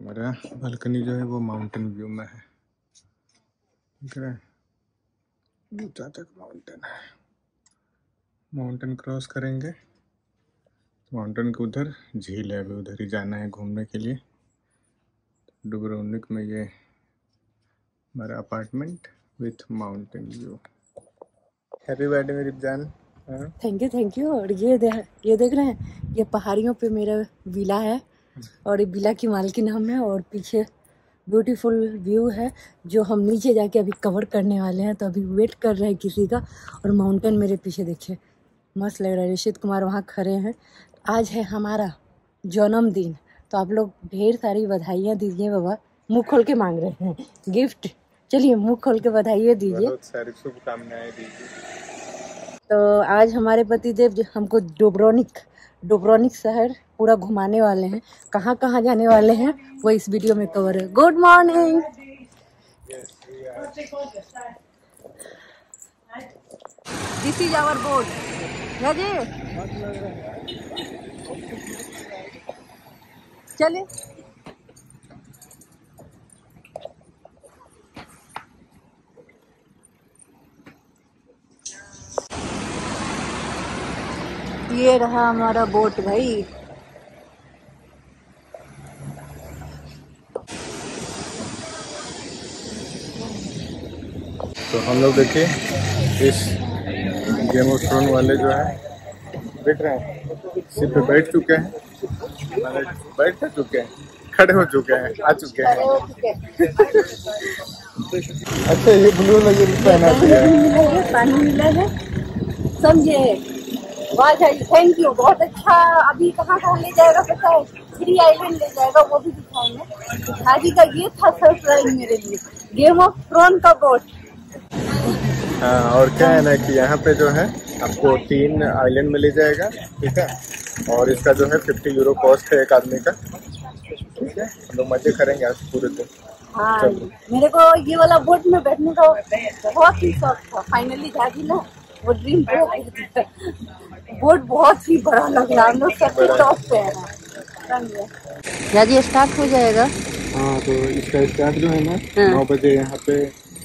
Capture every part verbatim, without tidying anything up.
हमारा बालकनी जो है वो माउंटेन व्यू में है, दिख रहा है ऊंचा तक माउंटेन है। माउंटेन क्रॉस करेंगे तो माउंटेन के उधर झील है, अभी उधर ही जाना है घूमने के लिए। डुब्रोनिक में ये हमारा apartment with mountain view. Happy birthday मेरी जान। Thank you thank you. और ये दे, ये देख रहे हैं, ये पहाड़ियों पे मेरा विला है और ये विला की मालकिन हम है और पीछे ब्यूटीफुल व्यू है जो हम नीचे जाके अभी कवर करने वाले हैं। तो अभी वेट कर रहे हैं किसी का। और माउंटेन मेरे पीछे देखिए, मस्त लग रहा है। ऋषित कुमार वहाँ खड़े हैं। आज है हमारा जन्मदिन, तो आप लोग ढेर सारी बधाइयाँ दीजिए। बाबा मुँह खोल के मांग रहे हैं गिफ्ट, चलिए मुँह खोल के बधाइयाँ दीजिए। बहुत सारी शुभकामनाएं दीजिए। तो आज हमारे पतिदेव जो हमको डुब्रोनिक डुब्रोनिक शहर पूरा घुमाने वाले हैं। कहाँ कहाँ जाने वाले हैं वो इस वीडियो में कवर है। Good morning. This is our boat. चलिए ये रहा हमारा बोट भाई। तो हम लोग देखिए इस गेम ऑफ थ्रोन वाले जो है देख रहे हैं, सिर पे बैठ चुके हैं, बैठ चुके हैं, खड़े हो चुके हैं, आ चुके हैं। अच्छा ये ब्लू में ये पहना है, पानी मिला है, समझे। वाह भाई थैंक यू, बहुत अच्छा। अभी कहाँ कहाँ ले जाएगा पता है? थ्री आइलैंड ले जाएगा, वो भी दिखाएंगे। शादी का ये था सरप्राइज मेरे लिए, गेम ऑफ थ्रोन का बोट। हाँ, और क्या है ना कि यहाँ पे जो है आपको तीन आइलैंड में ले जाएगा, ठीक है। और इसका जो है फिफ्टी यूरो कॉस्ट है एक आदमी का, ठीक है। हम लोग मजे करेंगे आज पूरे दिन। हाँ, मेरे को ये वाला बोट में बैठने का बहुत ही शौक था। फाइनली जागी ना, वो ड्रीम बोट बोट बहुत ही बड़ा लग रहा है। हम लोग सबसे टॉप पे है। जी स्टार्ट हो जाएगा। हाँ, तो इसका स्टार्ट जो है ना नौ बजे यहाँ पे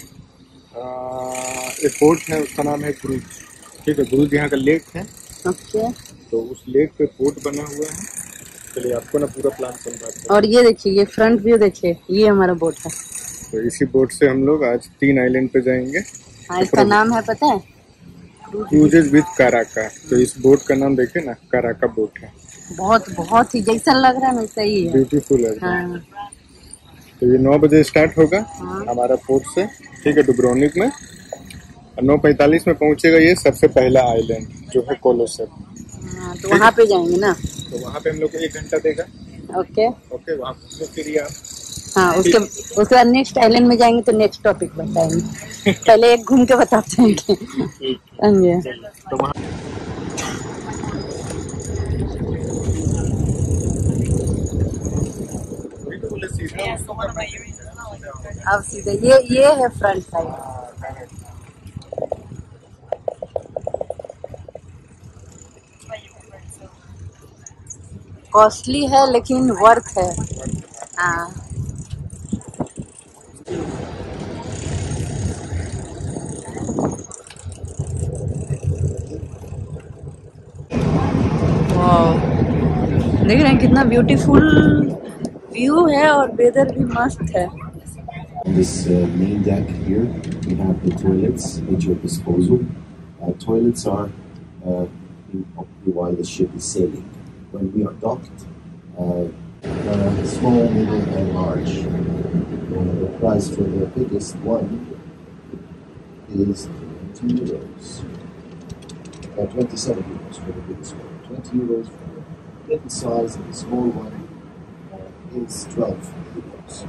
एक बोट है, उसका नाम है क्रूज, ठीक है। क्रूज यहाँ का लेक है, ओके। तो उस लेक पे बोट बना हुआ है। चलिए आपको ना पूरा प्लान समझाते हैं। और ये देखिए, ये फ्रंट व्यू देखिए, ये हमारा बोट है। तो इसी बोट से हम लोग आज तीन आइलैंड पे जाएंगे। हाँ, इसका नाम है पता है, क्रूजेज विद काराका। तो इस बोट का नाम देखिए ना, काराका बोट है। बहुत बहुत ही जैसा लग रहा है ना सही है, ब्यूटीफुल है। हाँ। तो ये नौ बजे स्टार्ट होगा हाँ। हमारा पोर्ट से, ठीक है, डुब्रोनिक में। और नौ पैंतालीस में पहुंचेगा ये सबसे पहला आइलैंड जो है कोलोसेव। हाँ, तो वहाँ पे जाएंगे ना। तो वहाँ पे हम लोग को एक घंटा देगा। ओके ओके, वहाँ घूमो फिरिए आप। हाँ, उसके उसके बाद नेक्स्ट आइलैंड में जाएंगे तो नेक्स्ट टॉपिक बताएंगे। पहले एक घूम के बताते हैं कि तो वहाँ अब सीधे ये ये है फ्रंट साइड। कॉस्टली है लेकिन वर्थ है। हाँ, देख रहे हैं कितना ब्यूटीफुल व्यू है और वेदर भी मस्त है। On this uh, main deck here, we have the toilets at your disposal. Uh, toilets are uh, while the ship is sailing. When we are docked, uh, uh, small, middle, and large. Uh, the price for the biggest one is twenty euros. Uh, twenty-seven euros for the biggest one. twenty euros for the middle size, and the small one uh, is twelve euros.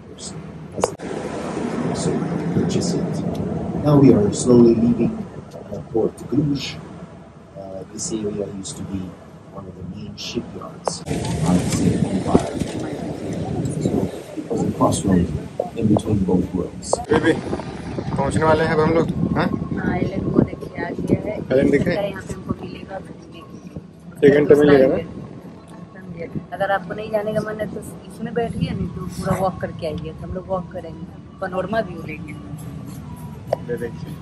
So purchase it. Now we are slowly leaving uh, Port Cluj. Uh, this area used to be one of the main shipyards of the empire. So it was a crossroad in between both worlds. Baby पहुंचने वाले हैं अब हम लोग। हाँ, island को देखिए, आ गया है। आइलैंड दिखे? यहाँ पे हमको मिलेगा, एक घंटे मिलेगा ना। ये अगर आपको नहीं जाने का मन है तो इसमें बैठिए, नहीं तो पूरा वॉक करके आइए। तो हम लोग वॉक करेंगे, पनोरमा व्यू लेंगे। ये देखिए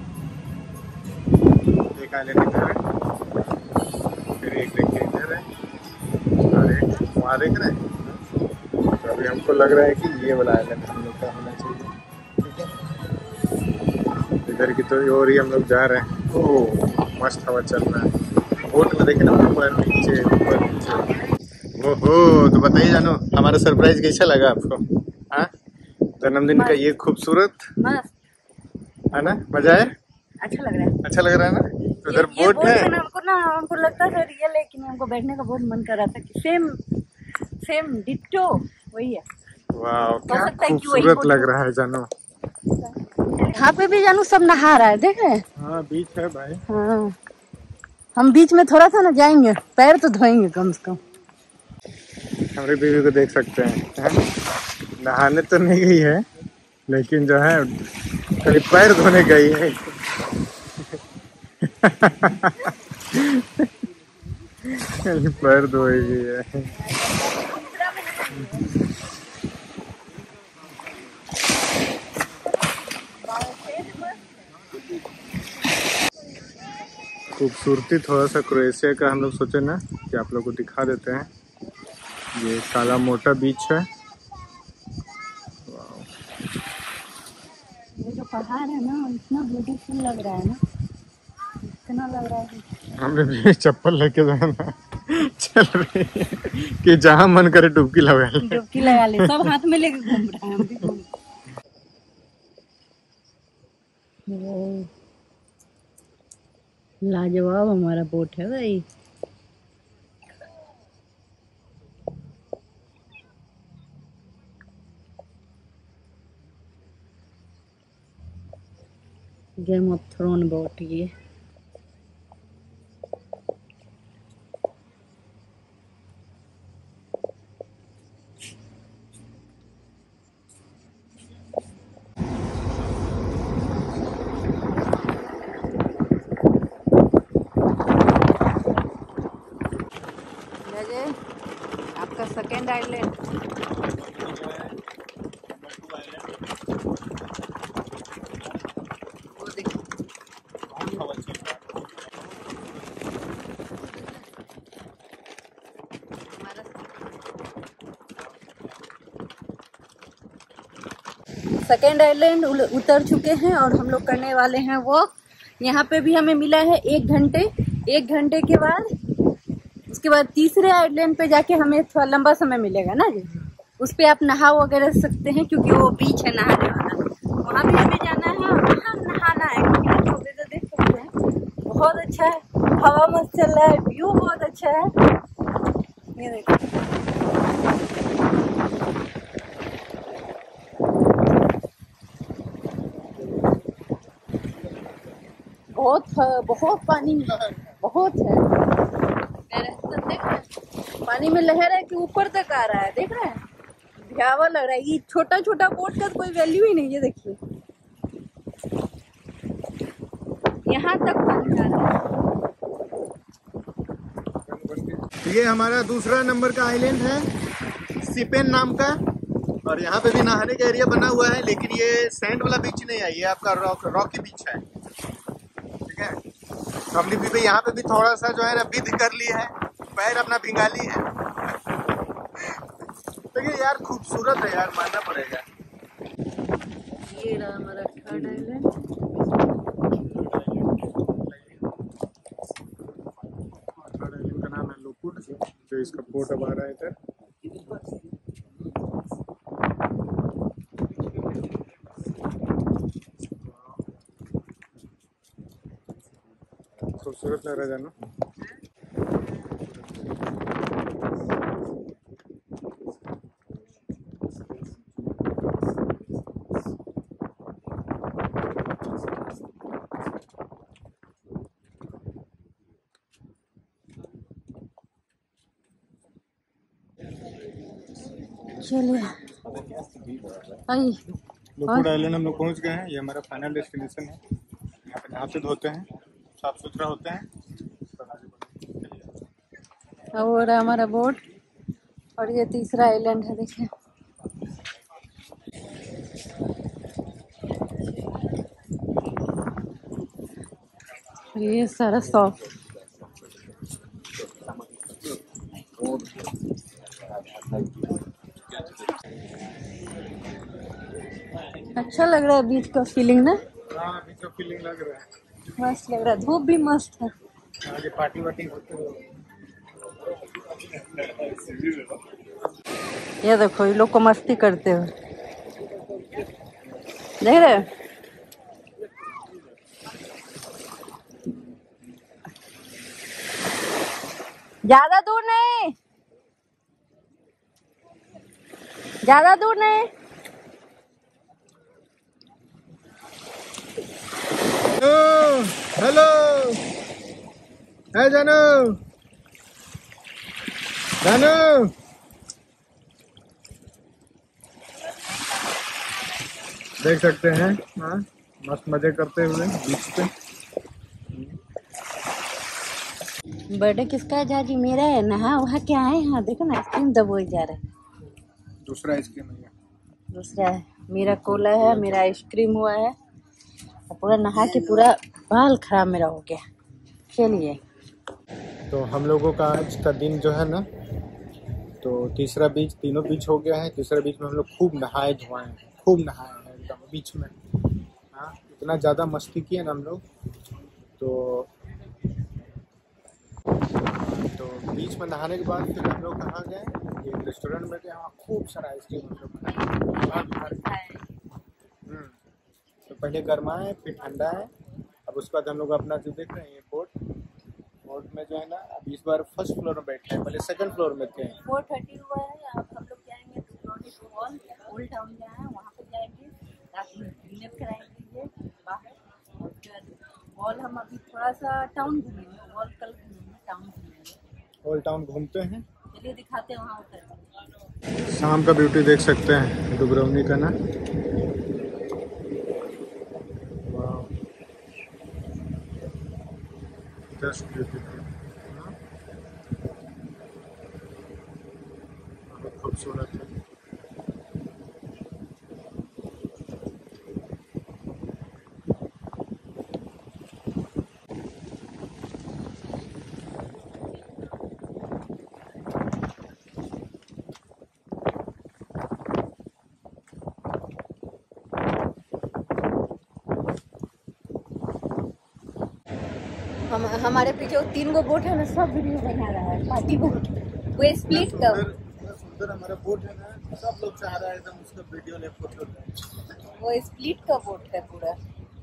एक आइलैंड इधर है, फिर एक देखिए इधर है और एक वहाँ देख रहे हैं। तो अभी हमको लग रहा है कि ये वाला आइलैंड हम लोग का होना चाहिए। ठीक है, इधर की तो और ही हम लोग जा रहे हैं। ओह मस्त हवा चल रहा है। बोट में देखे ना, ऊपर नीचे ऊपर नीचे। ओहो, तो बताइए जानू हमारा सरप्राइज कैसा लगा आपको? हाँ, जन्मदिन का ये खूबसूरत मस्त है ना, मजा आया? अच्छा लग रहा है। अच्छा लग रहा है ना? तो उधर ये, ये बोट है। में हमको ना हमको लगता था रियल है, लेकिन हमको बैठने का बहुत मन कर रहा था कि सेम सेम डिट्टो वही है। वाह क्या सकता है कि वही खूबसूरत बोट लग हो। रहा है जानू। यहाँ पे भी जानू सब नहा रहा है, देख रहे हैं? हाँ बीच है भाई। हाँ, हम बीच में थोड़ा सा ना जाएंगे, पैर तो धोएंगे कम से कम। हमारी बीवी को देख सकते हैं, है? नहाने तो नहीं गई है, लेकिन जो है कभी पैर धोने गई है। कहीं पैर धोएगी है। खूबसूरती थोड़ा सा क्रोएशिया का हम लोग सोचे ना कि आप लोग को दिखा देते हैं। ये काला मोटा बीच है। ये जो पहाड़ है ना इतना ब्यूटीफुल लग रहा है ना, इतना लग रहा है हमें भी चप्पल लेके जाना चल रही है कि जहाँ मन करे डुबकी लगा ले। डुबकी लगा ले, सब हाथ में लेके घूम रहा है। हम भी घूम लाजवाब हमारा बोट है भाई। गेम ऑफ थ्रोन बोट ये। आपका सेकेंड आइलैंड वो देखिए। सेकेंड आइलैंड उतर चुके हैं और हम लोग करने वाले हैं वो। यहाँ पे भी हमें मिला है एक घंटे एक घंटे के बाद उसके बाद तीसरे आइलैंड पे जाके हमें थोड़ा लंबा समय मिलेगा ना जी। उस पे आप नहा वगैरह सकते हैं क्योंकि वो बीच है नहाने वाला, वहाँ भी हमें जाना है और वहाँ नहाना है क्योंकि आप तो देख सकते हैं बहुत अच्छा है, हवा मस्त चल रहा है, व्यू बहुत अच्छा है। ये देखो बहुत बहुत पानी बहुत है, पानी में लहर है कि ऊपर तक आ रहा है, देख रहे हैं? भयावह लग रहा है। ये छोटा छोटा बोट का कोई वैल्यू ही नहीं है। देखिए यहाँ तक पानी आ रहा है। ये हमारा दूसरा नंबर का आइलैंड है, सिपेन नाम का। और यहाँ पे भी नहाने का एरिया बना हुआ है, लेकिन ये सैंड वाला बीच नहीं है, ये आपका रॉक रॉकी बीच है। ठीक है, तो हमने भी यहाँ पे भी थोड़ा सा जो है ना विध कर ली है, पैर अपना भिंगा ली है। देखिए यार खूबसूरत है यार, मानना पड़ेगा। ये रहा हमारा थर्ड आइलैंड। थर्ड आइलैंड का नाम है लोकुट, जो इसका पोर्ट अब आ रहा है इधर। खूबसूरत लग रहा है जानो। चलिए लोकुट आइलैंड हम लोग पहुँच गए हैं। ये हमारा फाइनल डेस्टिनेशन है। यहाँ पे नहाते धोते हैं, साफ सुथरा होते हैं। और हमारा बोट और ये तीसरा आइलैंड है, देखिए। ये सारा शॉप अच्छा लग रहा है, बीच का फीलिंग ना। हाँ अभी तो फीलिंग लग रहा है, मस्त लग रहा है, धूप भी मस्त है। आगे पार्टी वार्टी होते हुए। ये देखो ये लोग को मस्ती करते हुए, देख रहे हो? ज्यादा दूर नहीं, ज्यादा दूर नहीं। हेलो है जानू, जानू देख सकते हैं। हाँ मस्त मजे करते हुए बीच पे। बर्थडे किसका है? जाजी मेरा है। नहा वहा क्या है? हाँ देखो ना, आइसक्रीम दबोई जा रहा है। दूसरा आइसक्रीम है, दूसरा है मेरा कोला है, मेरा आइसक्रीम हुआ है। और पूरा नहा के पूरा बाल खराब मेरा हो गया। चलिए, तो हम लोगों का आज का दिन जो है ना, तो तीसरा बीच, तीनों बीच हो गया है। तीसरा बीच में हम लोग खूब नहाए धोए हैं, खूब नहाए हैं एकदम बीच में। हाँ इतना ज़्यादा मस्ती किए ना हम लोग। तो तो बीच में नहाने के बाद फिर हम लोग कहाँ गए, एक रेस्टोरेंट में गए, वहाँ खूब सारा आइसक्रीम हम लोग खाए। हम्म, तो पहले गर्मा है फिर ठंडा है। अब उसके बाद हम लोग अपना जो देख रहे हैं ये बोट, बोट में जो है ना, अब इस बार फर्स्ट फ्लोर में बैठे हैं, पहले सेकंड फ्लोर में थे। फोर थर्टी हुआ है। अब हम लोग जाएंगे वॉल, ओल्ड टाउन जहाँ है वहाँ पे जाएंगे, क्लीनअप कराएंगे बाहर। वॉल हम अभी थोड़ा सा टाउन घूमेंगे, वॉल कल घूमेंगे, टाउन घूमेंगे। ओल्ड टाउन घूमते हैं, चलिए दिखाते हैं वहाँ उतर। शाम का ब्यूटी देख सकते हैं डुबरौनी का ना। जस्ट ब्यूटीफुल, बहुत खूबसूरत है। हम हमारे पीछे वो तीन गो बोट है ना, सब वीडियो बना रहा है, पार्टी बोट। वो स्प्लिट का सुंदर हमारा बोट है ना, सब लोग चाह रहा है एकदम उसका वीडियो ले, फोटो ले। वो स्प्लिट का बोट है पूरा।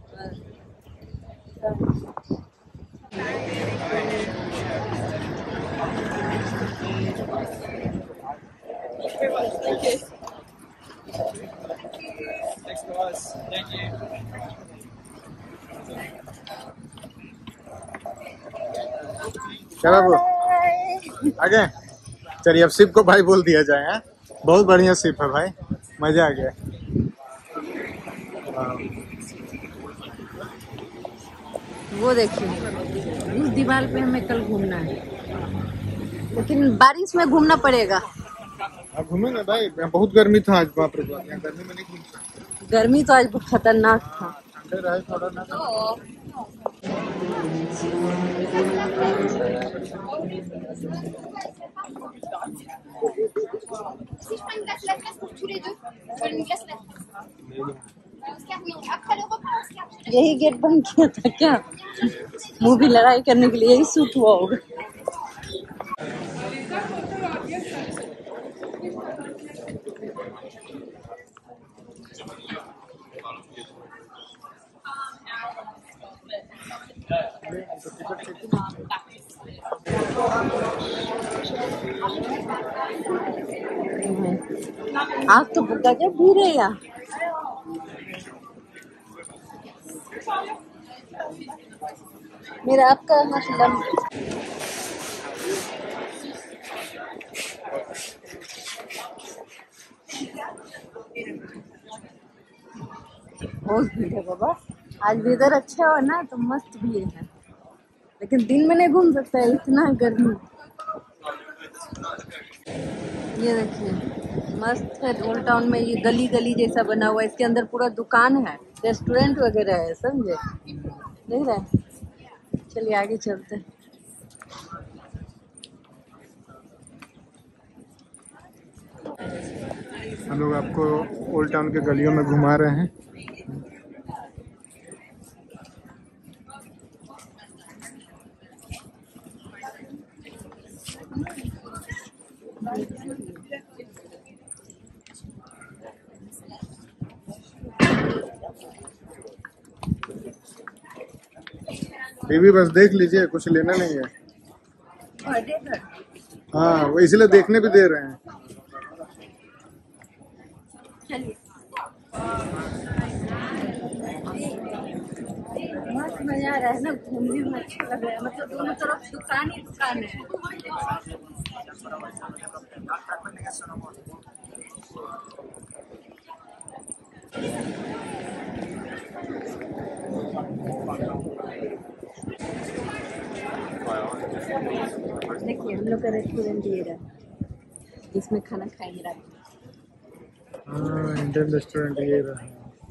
क्या बाबू आगे चलिए, अब शिप को भाई बोल दिया जाए। हैं बहुत बढ़िया शिप है भाई, मजा आ गया। वो देखिए उस दीवार पे हमें कल घूमना है, लेकिन बारिश में घूमना पड़ेगा। अब घूमे ना भाई, बहुत गर्मी था आज, बाप रे बाप, यहाँ गर्मी में नहीं घूमता। गर्मी तो आज बहुत खतरनाक था। ठंडे रहे थोड़ा ना। यही गेट बंद किया था क्या? मुंह भी लड़ाई करने के लिए यही सूट हुआ होगा। आज तो गजब भीड़ है यार। मेरा आपका मतलब बहुत भीड़ है बाबा। आज वेदर अच्छा हो ना तो मस्त भीड़ है, लेकिन दिन में नहीं घूम सकता है, इतना गर्मी। ये देखिए मस्त है। ओल्ड टाउन में ये गली गली जैसा बना हुआ है, इसके अंदर पूरा दुकान है, रेस्टोरेंट वगैरह है, समझे? देख रहे हैं? चलिए आगे चलते हैं। हम लोग आपको ओल्ड टाउन के गलियों में घुमा रहे हैं। बीबी बस देख लीजिए, कुछ लेना नहीं है। हाँ, वो इसलिए देखने भी दे रहे हैं। चलिए मस्त मजा आ रहा है ना, घूमने में अच्छा लग रहा है। मतलब दोनों तरफ दुकान ही दुकान है। देखिए हम लोग का रेस्टोरेंट ये रहा, इसमें खाना खाएंगे रात में। हाँ, इंडियन रेस्टोरेंट ये रहा।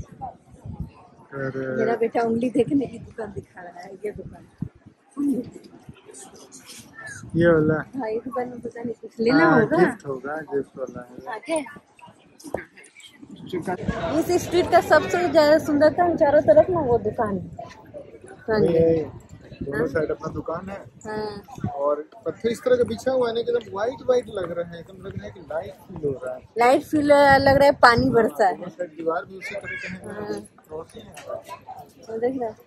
मेरा बेटा उंगली देखने की दुकान दिखा रहा है। ये दुकान, ये वाला। हाँ ये दुकान में पता नहीं कुछ लेना हाँ, होगा। गिफ्ट होगा, गिफ्ट वाला है। आगे इस स्ट्रीट का सबसे ज्यादा सुंदरता चारों तरफ ना वो दुकान है। हाँ जी, दोनों साइड अपना दुकान है। हाँ। और पत्थर इस तरह का बिछा हुआ है ना, एकदम वाइट वाइट लग रहा है, एकदम लग रहा है कि लाइट फील हो रहा है। लाइट फील लग रहा है, पानी बरसा है। साइड दीवार भी उसी तरह के हैं। हाँ। क्रॉसिंग देख रहा है?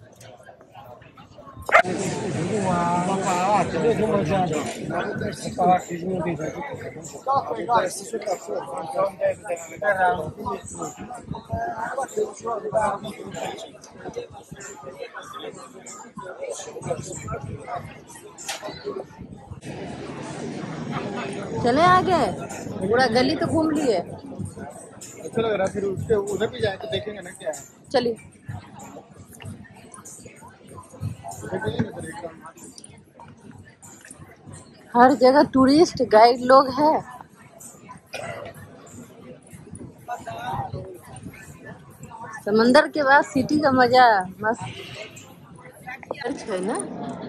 चले आगे, पूरा गली तो घूम लिए। अच्छा लग रहा है। फिर उसके उधर भी जाए तो देखेंगे ना क्या है। चलिए हर जगह टूरिस्ट गाइड लोग है। समंदर के बाद सिटी का मजा मस्त चर्च है ना।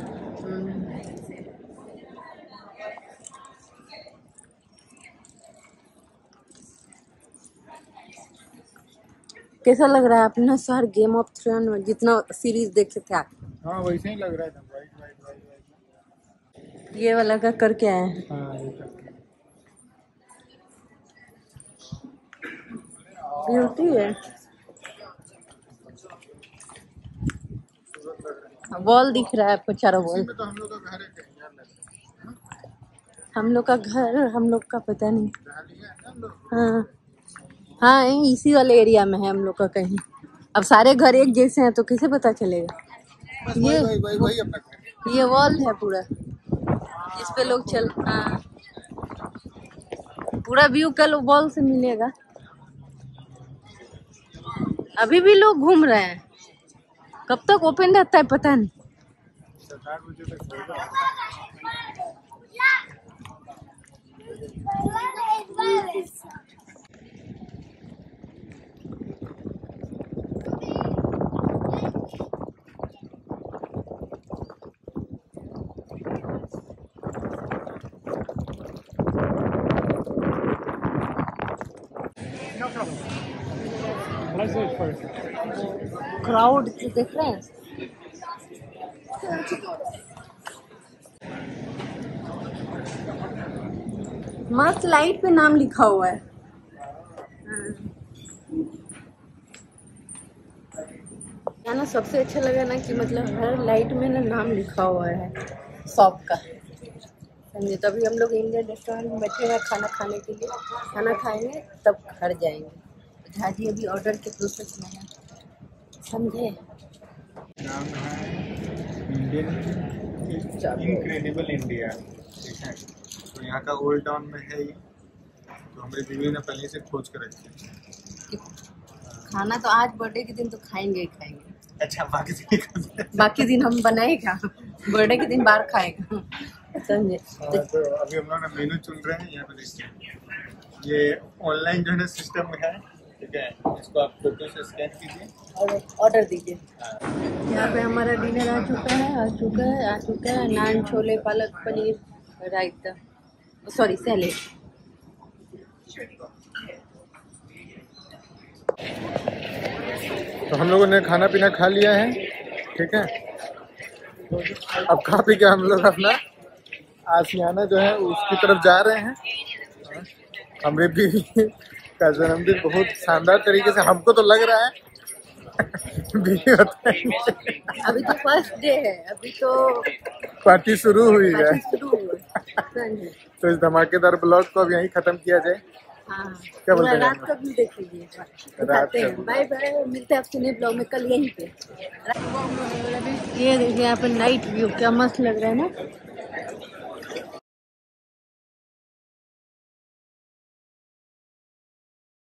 कैसा लग रहा है अपना शहर? गेम ऑफ थ्रोन में जितना सीरीज देखे थे आप? हाँ, वैसे ही लग रहा है, वाइट वाइट वाइट वाइट। ये वाला का करके आए हैं। हाँ, ये करके। ब्यूटी है। वॉल दिख रहा है आपको, चारों वॉल। तो हम लोग का घर है कहीं यार, लगता है। हम लोग का घर, हम लोग का पता नहीं। हाँ हाँ, इसी वाले एरिया में है हम लोग का कहीं। अब सारे घर एक जैसे हैं तो कैसे पता चलेगा? ये वही, वही, वही अपना घर। ये वॉल है पूरा, इस पे लोग चल। हाँ, पूरा व्यू कल वॉल से मिलेगा। अभी भी लोग घूम रहे हैं, कब तक ओपन रहता है पता नहीं। आठ बजे तक होगा। क्राउड देख रहे हैं। मस्त लाइट पे नाम लिखा हुआ है। क्या ना सबसे अच्छा लगा ना कि मतलब हर लाइट में ना नाम लिखा हुआ है शॉप का, समझे? तभी हम लोग इंडियन रेस्टोरेंट में बैठे हैं खाना खाने के लिए। खाना खाएंगे तब घर जाएंगे। झाजी अभी ऑर्डर के प्रोसेस में है, समझे? नाम है इंडियन इनक्रेडिबल इंडिया, ठीक है। तो यहाँ का ओल्ड टाउन में है ये, तो हमारी बीवी ने पहले से खोज कर रखी है। खाना तो आज बर्थडे के दिन तो खाएंगे ही खाएंगे। अच्छा, बाकी दिन बाकी दिन हम बनाएगा, बर्थडे के दिन बाहर खाएगा। समझे। हाँ, तो अभी हम लोग ना मेनू चुन रहे हैं। यहाँ पे देखिए ये ऑनलाइन जो है ना सिस्टम में है, ठीक है। इसको आप फोटो से स्कैन कीजिए और ऑर्डर दीजिए। यहाँ पे हमारा डिनर आ चुका है आ चुका है आ चुका है नान, छोले, पालक पनीर, रायता, सॉरी सैलेड। तो हम लोगों ने खाना पीना खा लिया है, ठीक है। अब खा पी के हम लोग अपना आशियाना जो है उसकी तरफ जा रहे हैं। हमारे बीवी का जन्मदिन बहुत शानदार तरीके से, हमको तो लग रहा है बीवी बताएंगे। अभी तो फर्स्ट डे है, अभी तो पार्टी शुरू हुई है। पार्टी शुरू हुई है। तो इस धमाकेदार ब्लॉग को अब यहीं खत्म किया जाए। हाँ, क्या बोलते हैं? रात का व्यू देख लीजिए, दिखाते हैं। बाय बाय, मिलते हैं आपसे नए ब्लॉग में कल यहीं पे। ये देखिए यहाँ पे नाइट व्यू क्या मस्त लग रहा है ना।